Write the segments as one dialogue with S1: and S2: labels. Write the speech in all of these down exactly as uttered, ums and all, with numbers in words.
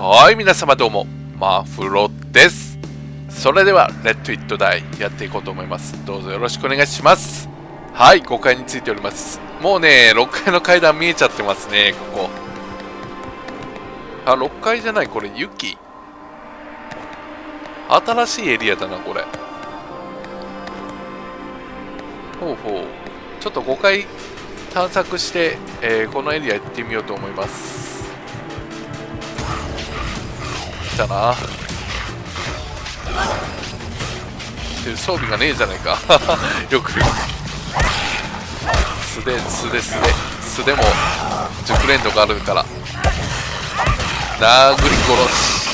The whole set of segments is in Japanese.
S1: はい、皆様どうも、マフロです。それでは、レッド・イット・ダイやっていこうと思います。どうぞよろしくお願いします。はい、ごかいについております。もうね、ろっかいの階段見えちゃってますね、ここ。あ、ろっかいじゃない、これ、雪。新しいエリアだな、これ。ほうほう。ちょっとごかい探索して、えー、このエリア行ってみようと思います。来たな。装備がねえじゃないか。よく素手素手素手素手も熟練度があるから殴り殺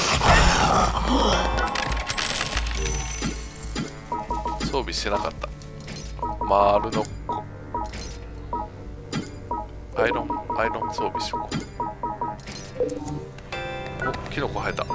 S1: し。装備してなかった。丸のアイロンアイロン装備しよう。お、キノコ生えた。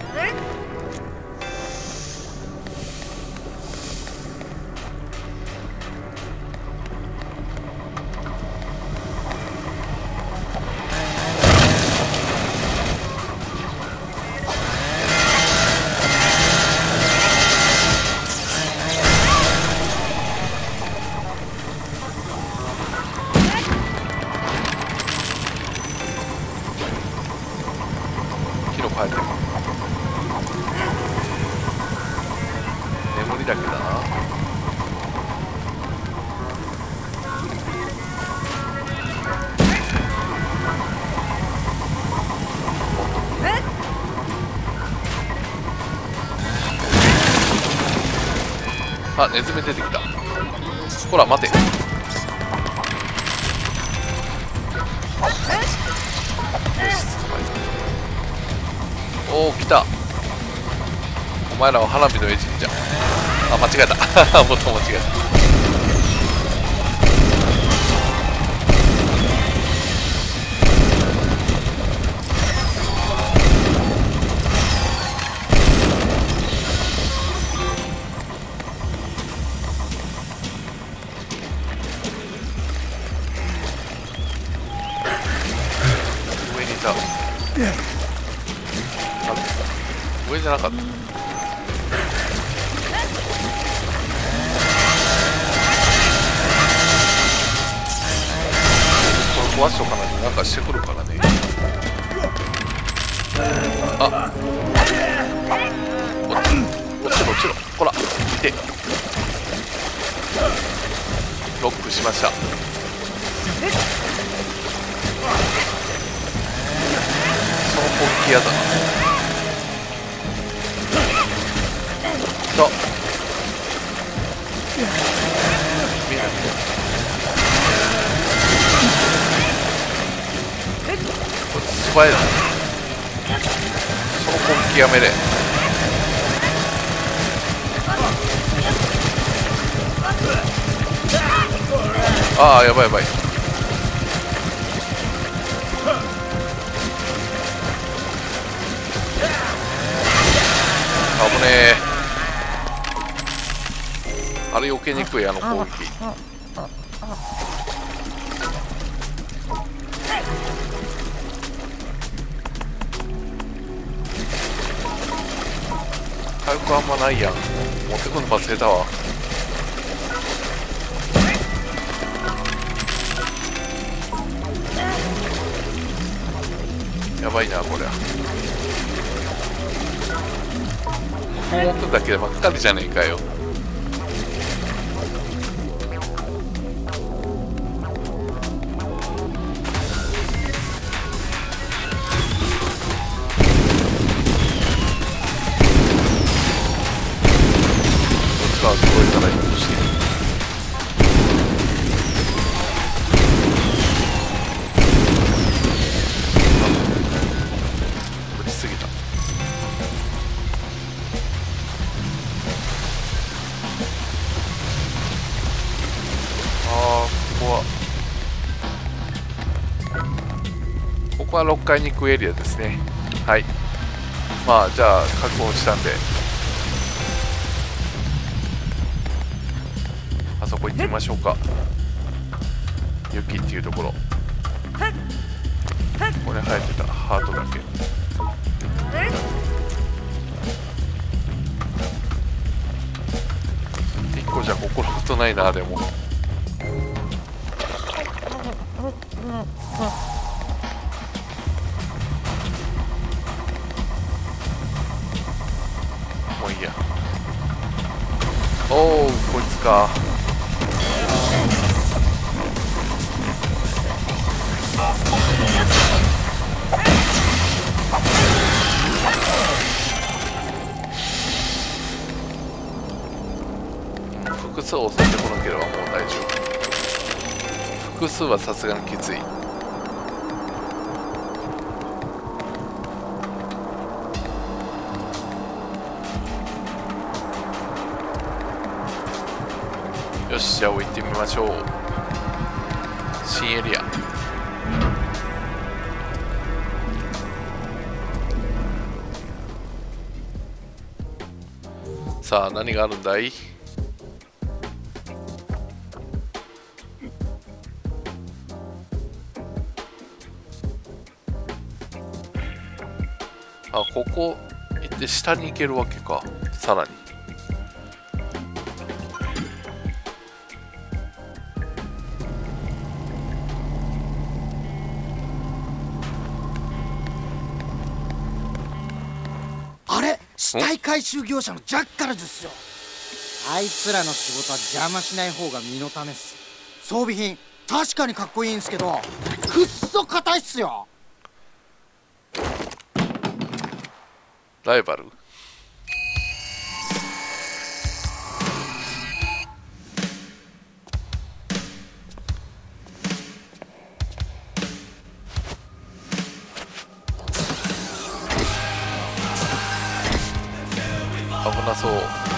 S1: 眠りだけだな。あ、ネズミ出てきた。ほら待て。おお、来た。お前らは花火の餌食じゃん。あ、間違えた。ボタン間違えた。上にいた。あ、上じゃなかった。壊しとかないとなんかしてくるからね。あ、落ち落ちろ落ちろ。ほら見て、ロックしました。その本気やだな。と見えない。素早いな。その本気やめれ。ああ、やばいやばい。危ねえ。あれ避けにくい、あの攻撃。回復あんまないやん。持ってくんの忘れたわ。やばいなこりゃ。持ってただけばっかりじゃねえかよ。どこへたらいいとして。落ちすぎた。ああ、ここはここはろっかいに行くエリアですね。はい。まあじゃあ確保したんで、あそこ行ってみましょうか。雪っていうところ。これ生えてたハートだけ。 いっこじゃ心もとないな。でももういいや。おお、こいつか。複数を押さえてこなければもう大丈夫。複数はさすがにきつい。よし、じゃあ行ってみましょう。新エリア。さあ何があるんだい。あ、ここ行って下に行けるわけか。さらに
S2: あれ、死体回収業者のジャッカルズっすよ。あいつらの仕事は邪魔しない方が身のためっす。装備品確かにかっこいいんすけど、くっそ硬いっすよ。
S1: ライバル。危なそう。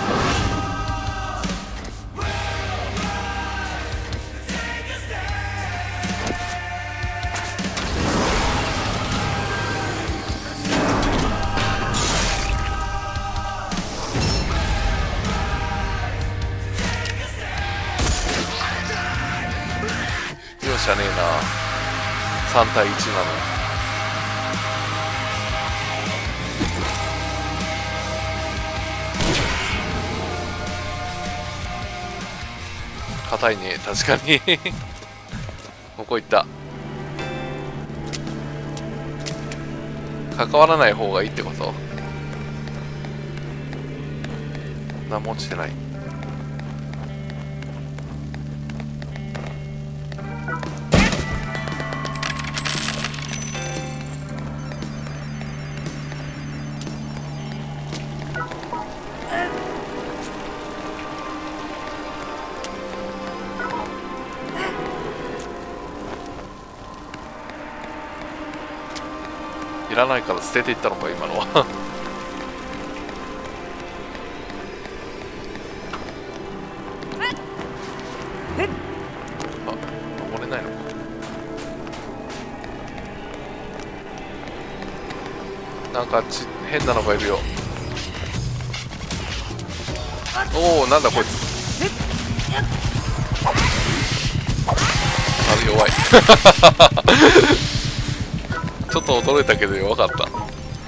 S1: 容赦ねえな。さん対いちなの。硬いね、確かに。ここ行った。関わらない方がいいってこと。何も落ちてない。いらないから捨てていったのか今のは。あ、登れないのか。なんかち変なのがいるよ。おお、なんだこいつ。あれ弱い。ちょっと驚いたけど弱かった。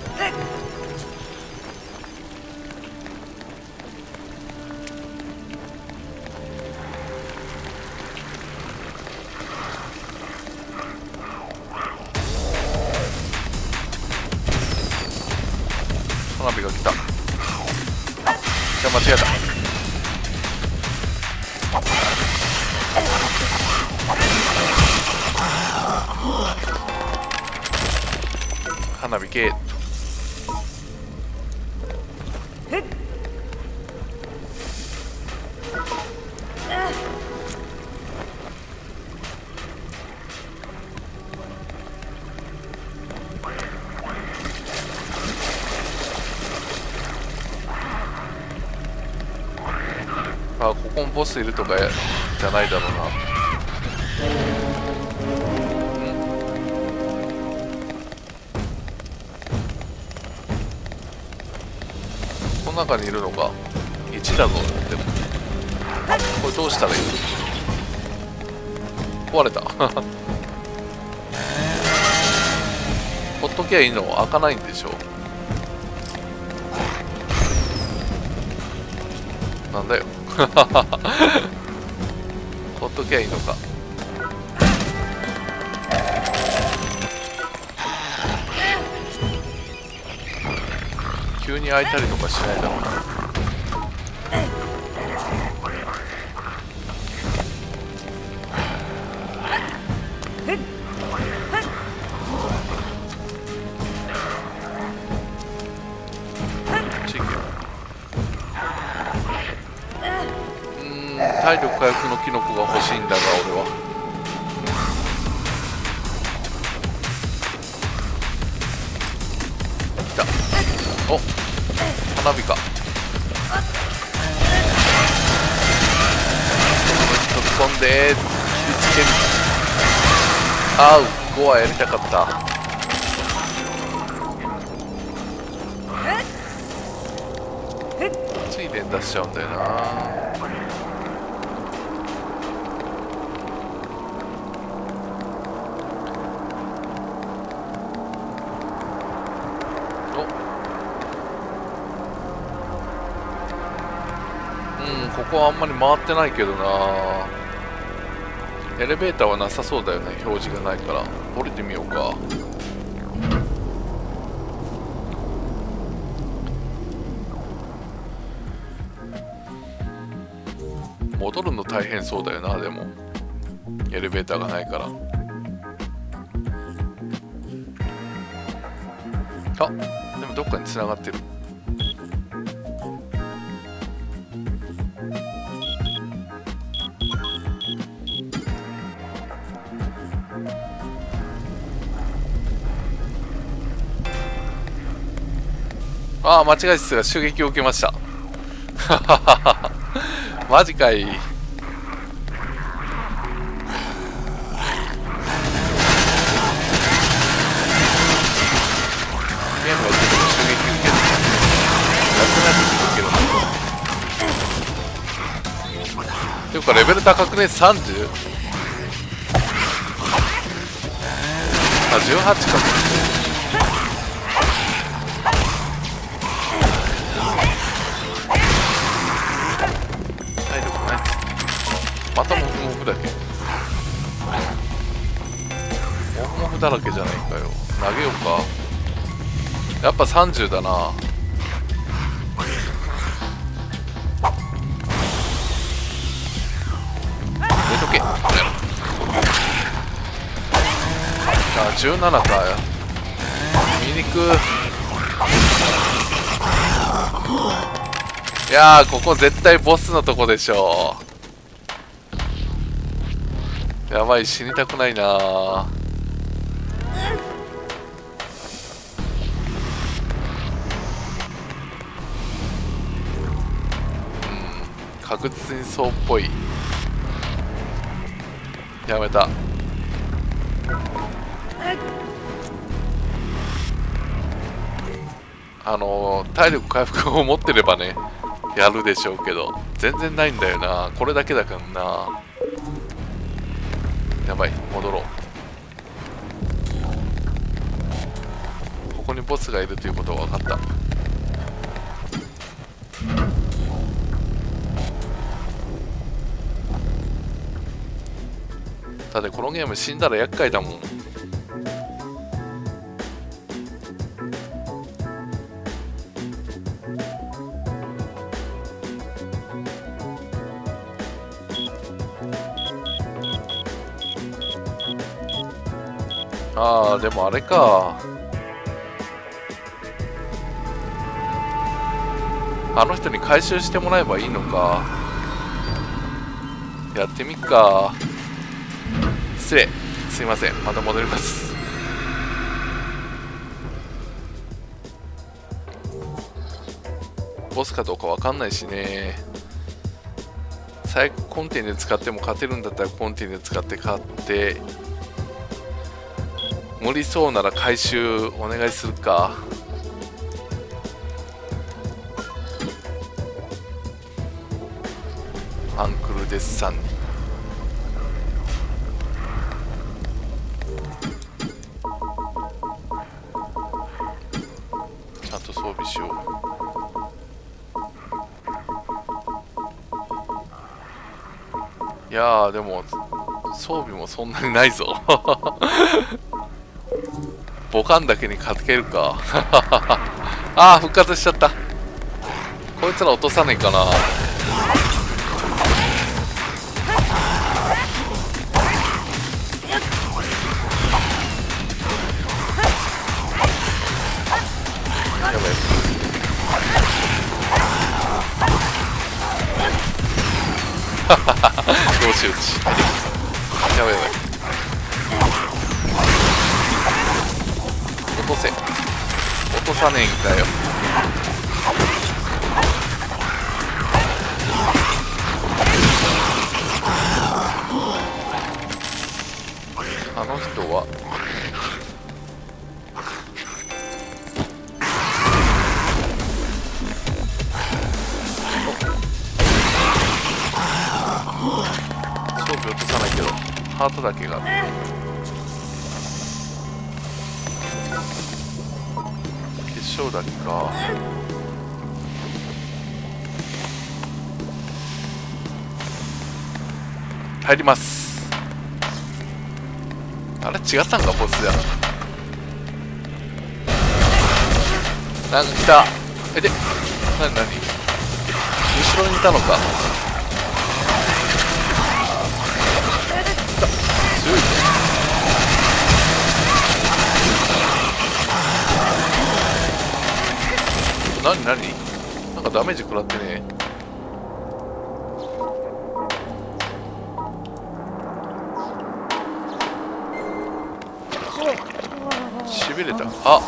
S1: 花火が来た。じゃあ間違えた。花火ゲート。あ、ここもボスいるとかじゃないだろうな。この中にいるのか。いちだぞ。でもこれどうしたらいいの。壊れた。ほっときゃいいの。開かないんでしょ。 なんだよほっときゃいいのか。急に開いたりとかしないだろうな。体力回復のキノコが欲しいんだが俺は。来た。お、花火か。飛び込んで切りつける。あうごはやりたかった。ついでに出しちゃうんだよな。ここはあんまり回ってないけどな。エレベーターはなさそうだよね、表示がないから。降りてみようか。戻るの大変そうだよな。でもエレベーターがないから。あ、でもどっかに繋がってる。ああ、間違いですが襲撃を受けましたマジかい。ゲームはちょっと襲撃受けるなくなってくるけどな。ていうかレベル高くね。 さんじゅう？ あ、じゅうはちか。またモフモフだけ。モフモフだらけじゃないかよ。投げようか。やっぱさんじゅうだな。出とけ。あ、じゅうななかよ。見にく。いやー、ここ絶対ボスのとこでしょ。やばい、死にたくないな。うん、確実にそうっぽい。やめた。あのー、体力回復を持ってればねやるでしょうけど、全然ないんだよな。これだけだからな。やばい、戻ろう。ここにボスがいるということは分かった。だってこのゲーム死んだら厄介だもん。ああ、でもあれか。あの人に回収してもらえばいいのか。やってみっか。失礼、すいません、また戻ります。ボスかどうかわかんないしね。最悪コンティネ使っても勝てるんだったらコンティネ使って勝って、無理そうなら回収お願いするか。アンクルデッサンにちゃんと装備しよう。 いやーでも装備もそんなにないぞボカンだけにかけるかああ復活しちゃった。こいつら落とさねえかな。やばいどうしようちやばいやばい落とせ落とさねえんだよ。あの人は装備落とさないけどハートだけが結晶だけか。入ります。あれ違ったんかボスだ。なんか来た。えでなになに後ろにいたのか。強いね。なになになんかダメージ食らってね。しびれた。あ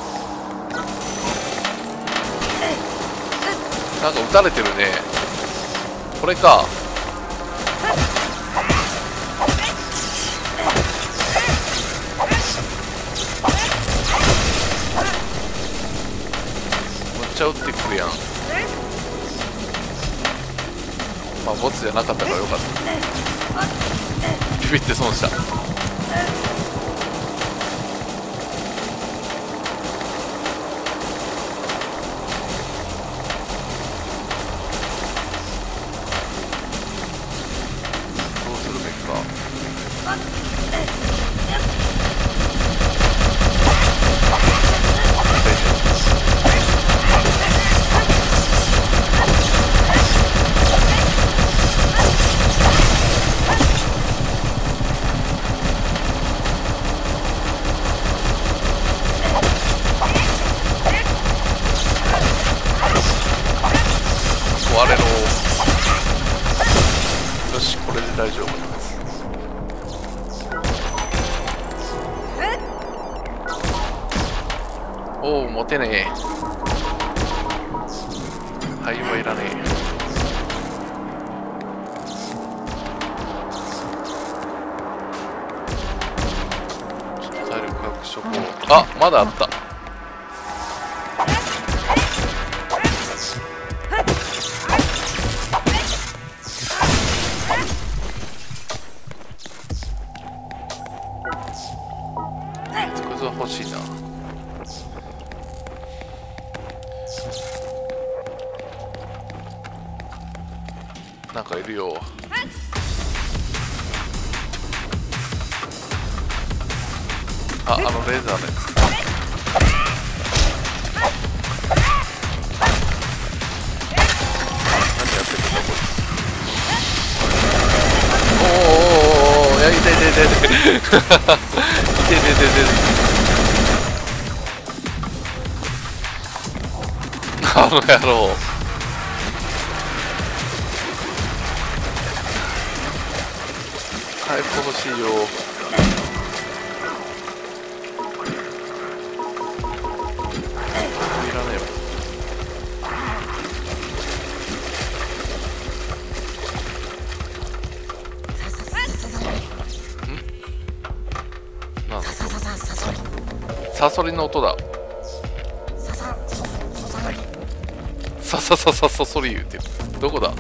S1: なんか撃たれてるね。これか。めっちゃ撃ってくるやん。まあボツじゃなかったからよかった。ビビって損した。壊れろ。よしこれで大丈夫です。おお持てねえ。灰はいらねえ。ちょっと体力回復しとこう。あまだあった。こいつは欲しいな。なんかいるよ。あ、あのレーザーのやつ。何やってるんだこいつ。おーおーおーおー、いや痛い痛い痛い痛い痛い痛い痛い痛い。あの野郎。回復欲しいよ。いらねえわ。ん？なんだ？サソリの音だ。さささささそり言うてる。どこだ？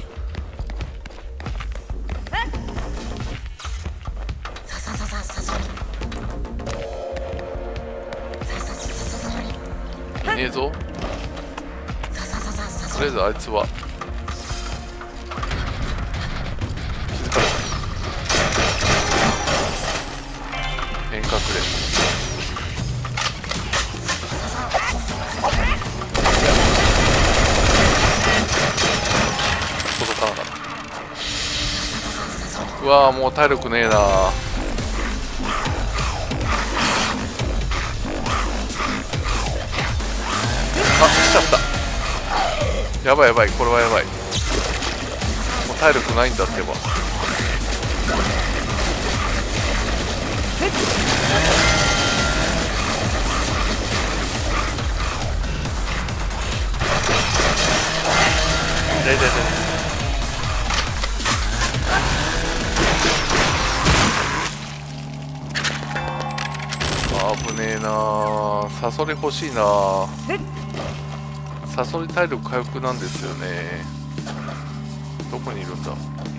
S1: いねえぞ。とりあえずあいつは気づかれた。 わーもう体力ねえな。あ、来ちゃった。やばいやばい、これはやばい。もう体力ないんだってば。痛い痛い痛い。危ねえなー。サソリ欲しいなー。サソリ体力回復なんですよね。どこにいるんだ。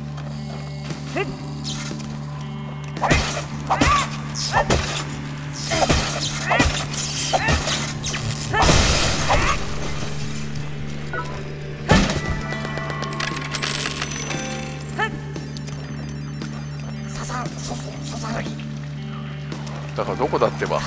S1: だからどこだってば。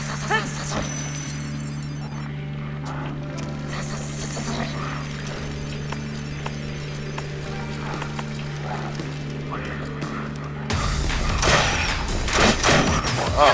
S1: あ、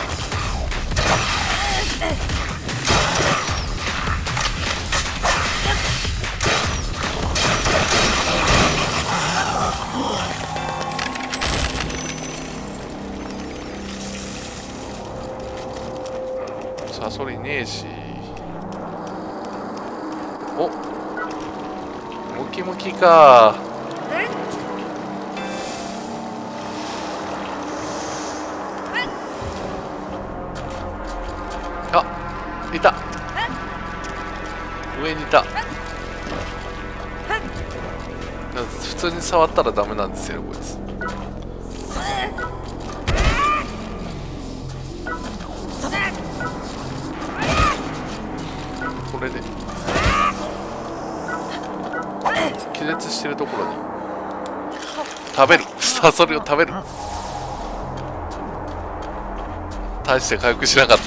S1: サソリねえし。お、ムキムキか。あ、いた。上にいた。普通に触ったらダメなんですよこいつ。これで気絶してるところに食べる。サソリを食べる。大して回復しなかった。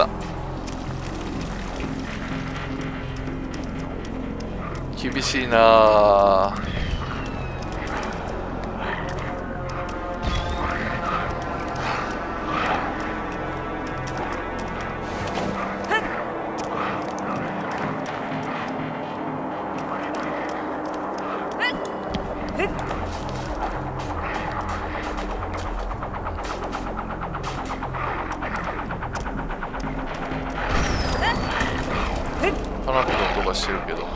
S1: 厳しいなあ。花火の音がしてるけど。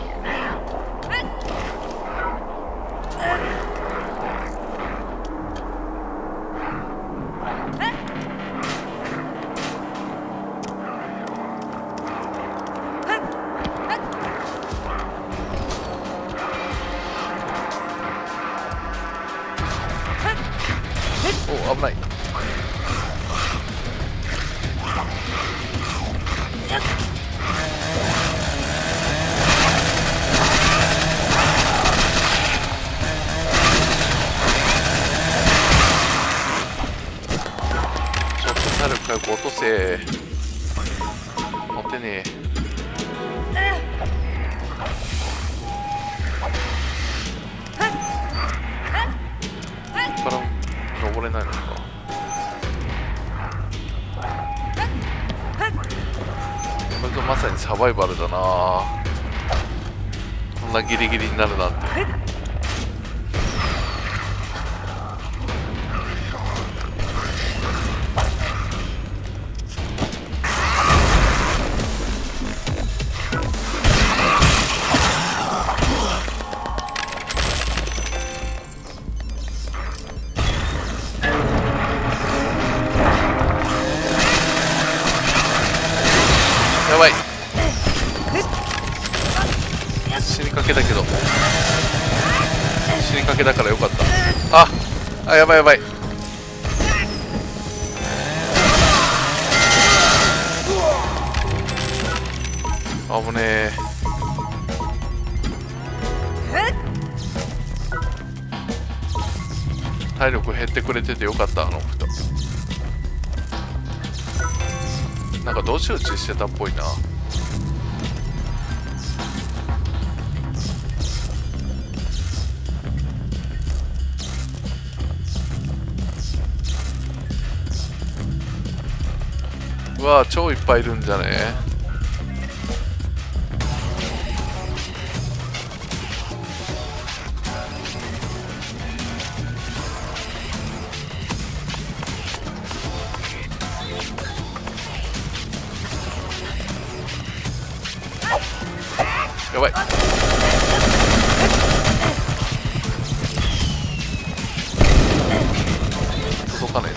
S1: お、危ない。ちょっと体力回復落とせ。持ってねえ。ここから登れないのか。これぞまさにサバイバルだな。こんなギリギリになるなんて。やばい。死にかけたけど死にかけだからよかった。ああ、やばいやばい。危ねえ。体力減ってくれててよかった。あの人なんかどし打ちしてたっぽいな。 うわー超いっぱいいるんじゃね。やばい。届かないな。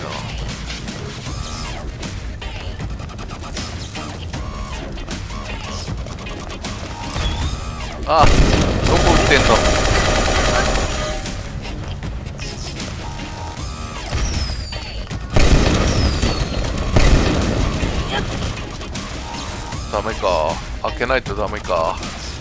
S1: ああ、どこ撃ってんの。ダメか、開けないとダメか。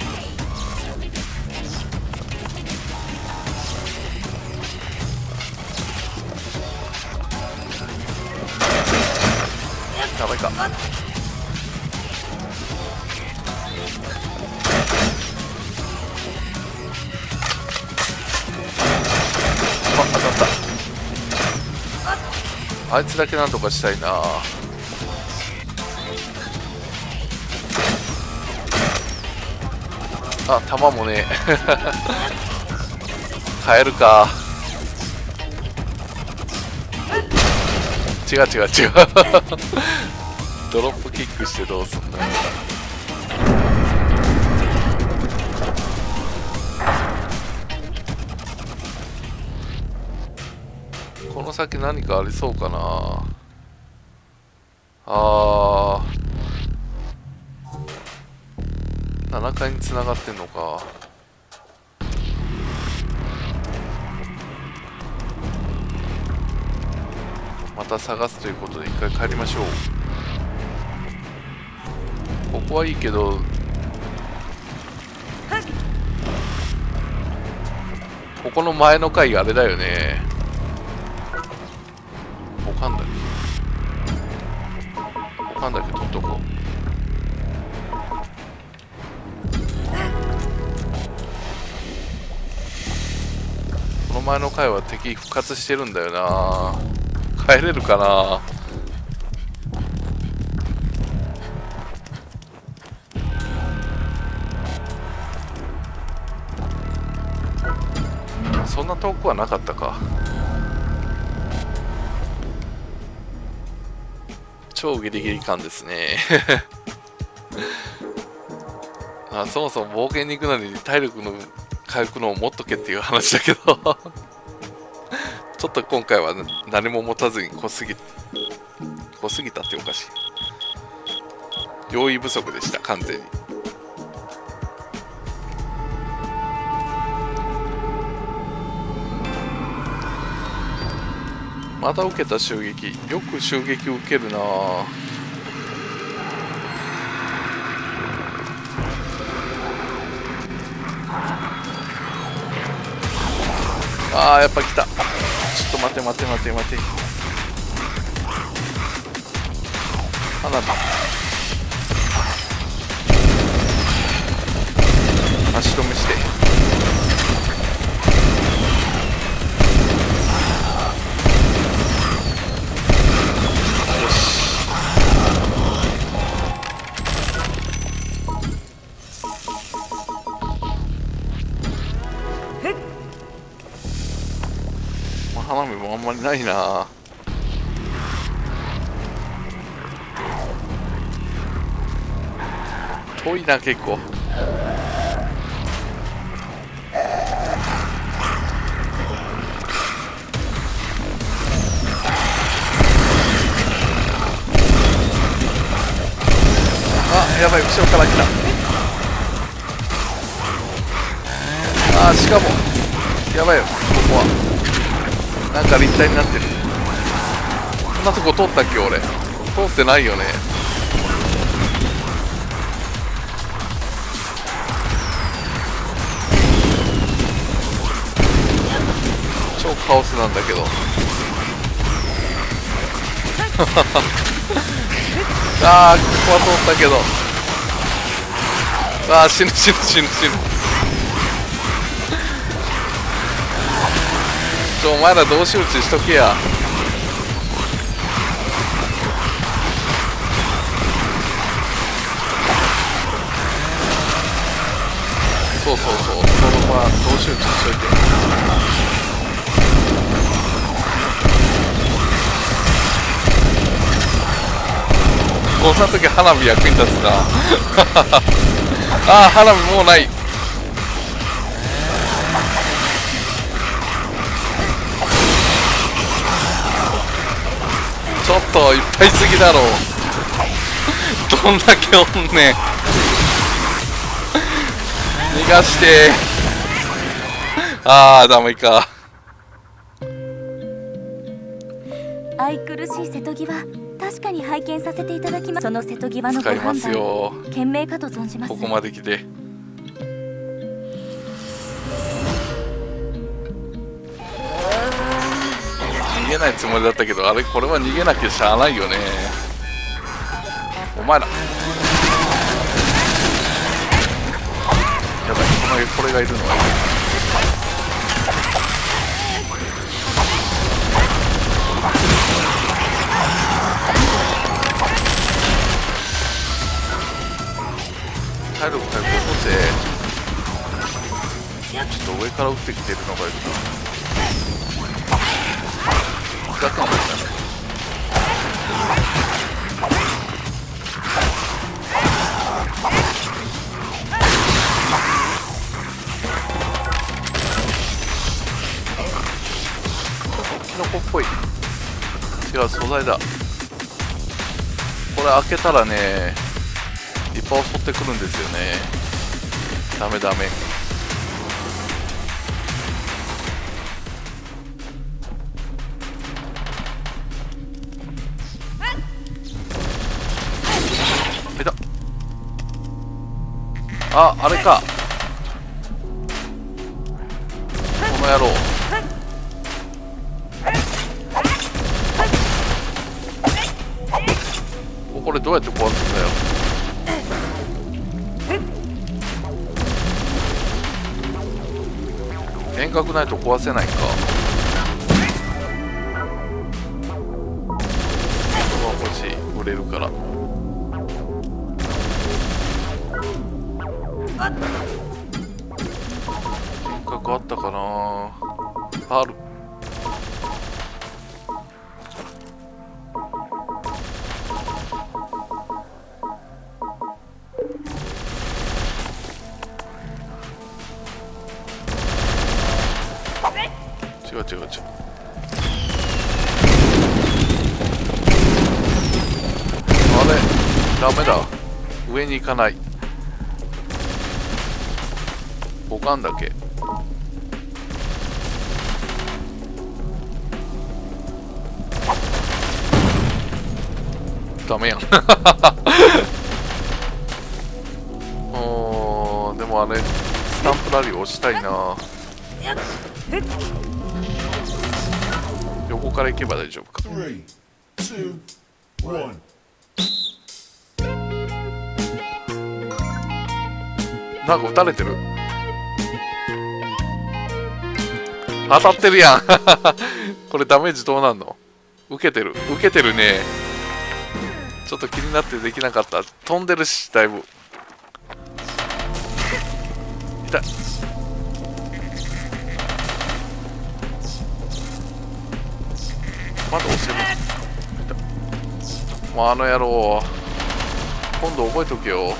S1: ダメか。あ、当たった。あいつだけなんとかしたいな。あ、弾もね変えるか。違う違う違うドロップキックしてどうすんの。この先何かありそうかな。あー、ななかいにつながってんのか。また探すということで一回帰りましょう。ここはいいけど、ここの前の回あれだよね。おかんだけおかんだけ取っとこう。この前の回は敵復活してるんだよな。帰れるかな。そんな遠くはなかったか。超ギリギリ感ですねあ、そもそも冒険に行くのに体力の回復のを持っとけっていう話だけどちょっと今回は何も持たずに濃すぎ濃すぎたっておかしい。用意不足でした完全に。また受けた襲撃。よく襲撃受けるな。あー、やっぱ来た。ちょっと待て待て待て待て。花火足止めして。よし。まあ、花火もあんまりないな。遠いな結構。あ、やばい、後ろから来た。あー、しかもやばいよ、ここはなんか立体になってる。こんなとこ通ったっけ俺。通ってないよね。超カオスなんだけどあー、ここは通ったけど、あー、死ぬ死ぬ死ぬ死ぬちょ、お前ら同士打ちしとけや。 集中しといて。こんな時花火役に立つな。ああ、花火もうない。ちょっといっぱいすぎだろう。どんだけおんねん。逃がして。ああ、ダメか。
S3: 愛くるしい瀬戸際、確かに拝見させていただきます。その瀬戸際のご
S1: 使います
S3: 判断、
S1: よ。
S3: 賢明かと存じます。
S1: ここまで来て。逃げないつもりだったけど、あれこれは逃げなきゃしゃあないよね。お前ら。やばい、このこれがいるのはいい。体力回復落とせ。ちょっと上から撃ってきてるのがいるな。ガカンだったね。キノコっぽい。違う、素材だ。これ開けたらね、いっぱい襲ってくるんですよね。ダメダメ。いた。あ、あれか。この野郎。これどうやって壊すんだよ。遠隔ないと壊せないか。これは欲しい。売れるから。遠隔あったかな。ある。違う違う違う。あれダメだ。上に行かない。ボカンだけ。ダメやん。おー、でもあれスタンプラリー押したいな。横から行けば大丈夫か。なんか撃たれてる。当たってるやん。これダメージどうなんの。受けてる受けてるね。ちょっと気になってできなかった。飛んでるしだいぶ痛い。まだ押せる。もうあの野郎、今度覚えとけよ。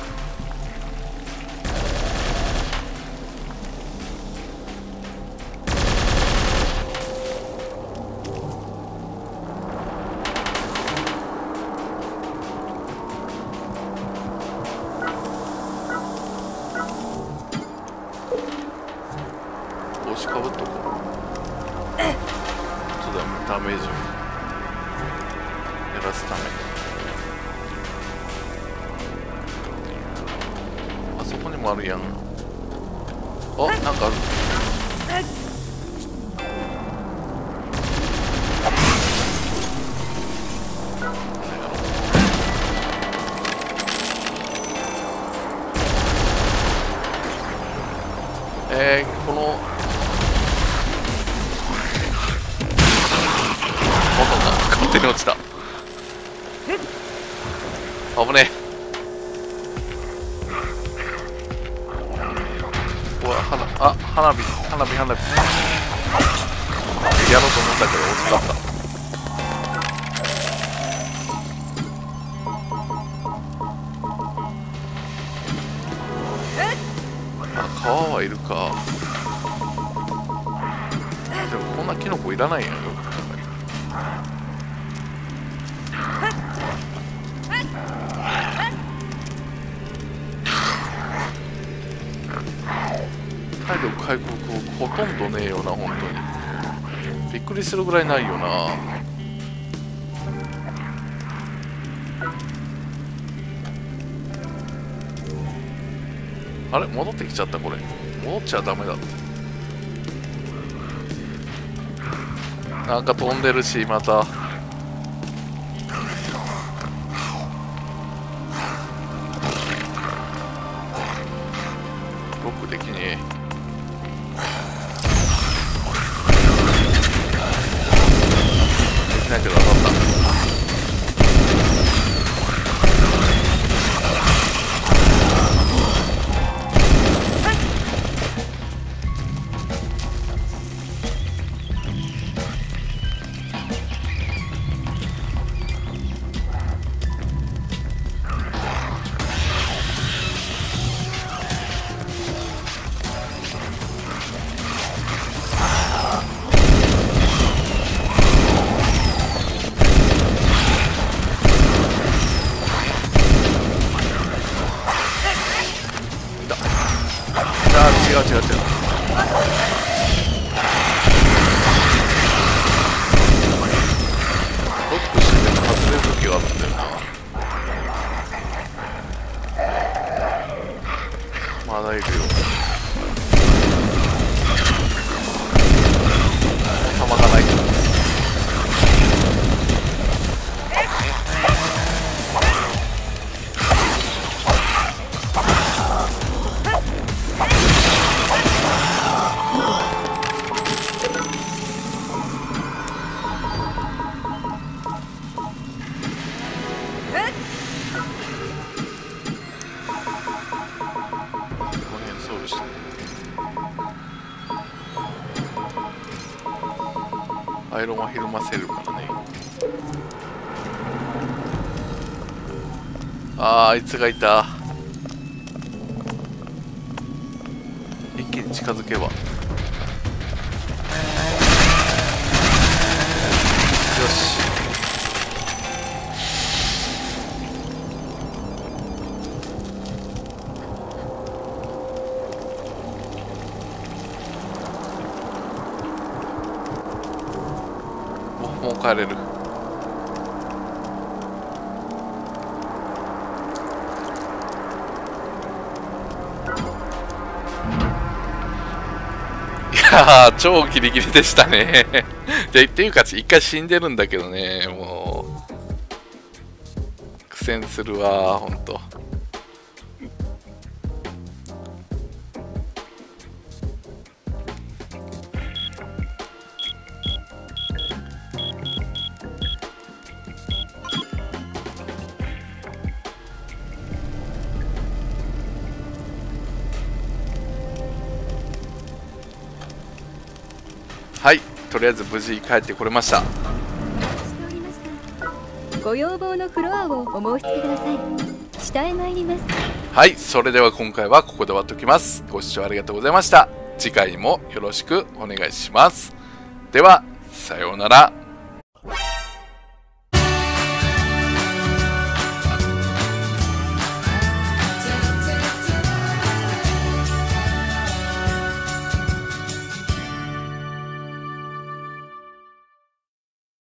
S1: 帽子かぶっとこう。ちょっとダメージを減らすために。あそこにもあるやん。あ、なんかある。えー、この元が勝手に落ちた。危ねえ。ここは花、ああ、花火花火花火やろうと思ったけど遅かった。あ、川はいるか。でもこんなキノコいらないやんよ。体力回復ほとんどねえよな、本当に。びっくりするぐらいないよな。あれ戻ってきちゃった。これ戻っちゃダメだって。なんか飛んでるし、またロックできねえ。できないけど当たった。違う違う違う。ロックしてても外れる時があるんだよな。まだいるよ。弾がない。アイロンはひるませるからね。あー、あいつがいた。一気に近づけば。よし。もう帰れる。いやー、超ギリギリでしたね。でっていうか一回死んでるんだけどね。もう苦戦するわほんと。はい、とりあえず無事帰ってこれました。
S3: ご要望のフロアをお申し付けください。下へ参ります。
S1: はい、それでは今回はここで終わっておきます。ご視聴ありがとうございました。次回もよろしくお願いします。では、さようなら。